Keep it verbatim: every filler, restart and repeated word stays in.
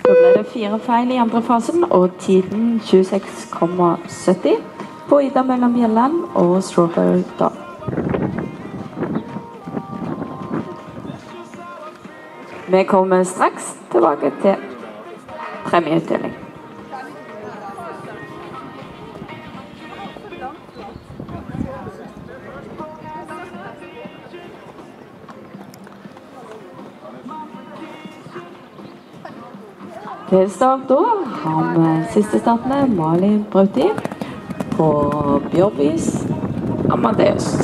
Da ble det fire feil i andre fasen, og tiden tjueseks komma sytti på Ida mellom Bjelland og Strawberry Dog. Vi kommer straks tilbake til premieutdeling. Til start da har vi siste startene Malin Brauti på Bjørbys Amadeus.